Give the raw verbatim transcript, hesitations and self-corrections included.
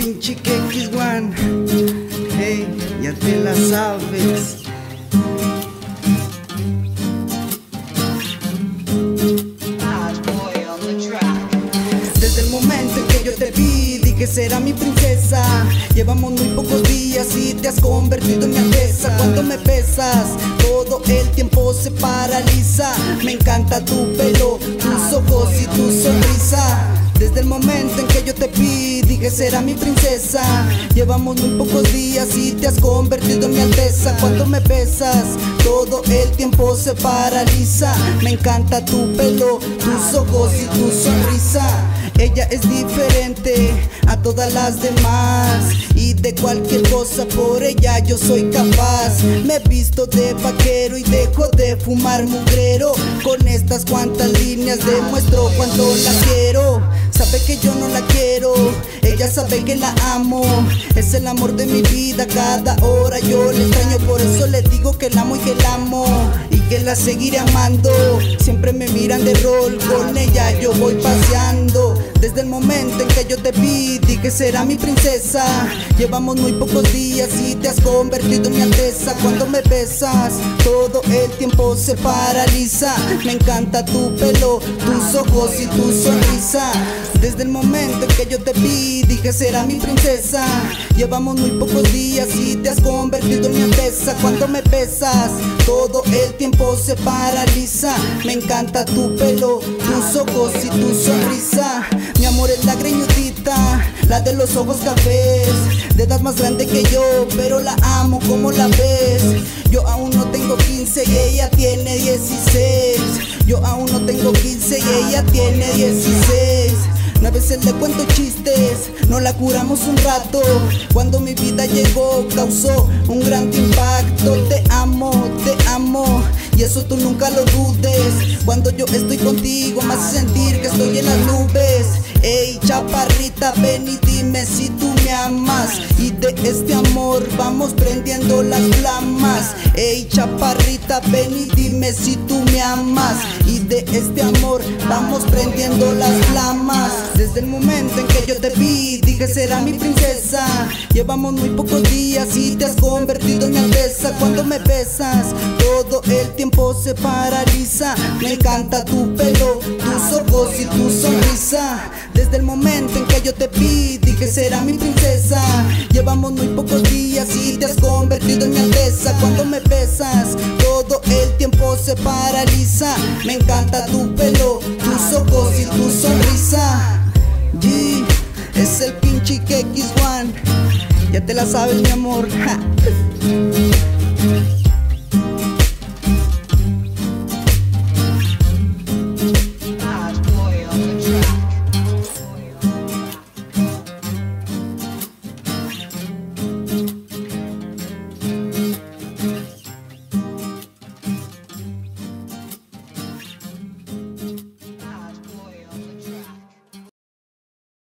pinche que X uno. Hey, ya te la sabes. Desde el momento en que yo te vi, dije será mi princesa. Llevamos muy pocos días y te has convertido en mi alteza. Cuando me besas, todo el tiempo se paraliza. Me encanta tu pelo, tus ojos y tu sonrisa. Desde el momento en que yo te vi, dije será mi princesa. Llevamos muy pocos días y te has convertido en mi alteza. Cuando me besas, todo el tiempo se paraliza. Me encanta tu pelo, tus ojos y tu sonrisa. Ella es diferente a todas las demás, y de cualquier cosa por ella yo soy capaz. Me visto de vaquero y dejo de fumar mugrero. Con estas cuantas líneas demuestro cuánto la quiero. Sabe que yo no la quiero, ella sabe que la amo. Es el amor de mi vida, cada hora yo le extraño. Por eso le digo que la amo y que la amo, y que la seguiré amando. Siempre me miran de rol, con ella yo voy paseando. Desde el momento en que yo te vi, dije será mi princesa. Llevamos muy pocos días y te has convertido en mi alteza. Cuando me besas, todo el tiempo se paraliza. Me encanta tu pelo, tus ojos y tu sonrisa. Desde el momento en que yo te vi, dije será mi princesa. Llevamos muy pocos días y te has convertido en mi alteza. Cuando me besas, todo el tiempo se paraliza. Me encanta tu pelo, tus ojos y tu sonrisa. Mi amor es la greñudita, la de los ojos cafés, de edad más grande que yo, pero la amo como la ves. Yo aún no tengo quince y ella tiene dieciséis. Yo aún no tengo quince y ella tiene dieciséis. A veces le cuento chistes, nos la curamos un rato. Cuando mi vida llegó causó un gran impacto. Te amo, te amo, y eso tú nunca lo dudes. Cuando yo estoy contigo me hace sentir que estoy en las nubes. Ey, chaparrita, ven y dime si tú me amas, y de este amor vamos prendiendo las flamas. Ey, chaparrita, ven y dime si tú me amas, y de este amor vamos prendiendo las flamas. Desde el momento en que yo te vi, dije será mi princesa. Llevamos muy pocos días y te has convertido en mi alteza. Cuando me besas, todo el tiempo se paraliza. Me encanta tu pelo, tus ojos y tu sonrisa. Desde el momento en que yo te vi, dije será mi princesa. Llevamos muy pocos días y te has convertido en mi alteza. Cuando me besas, todo el tiempo se paraliza. Me encanta tu pelo, tus ojos y tu sonrisa. G, es el pinche que X uno. Ya te la sabes, mi amor. Ja.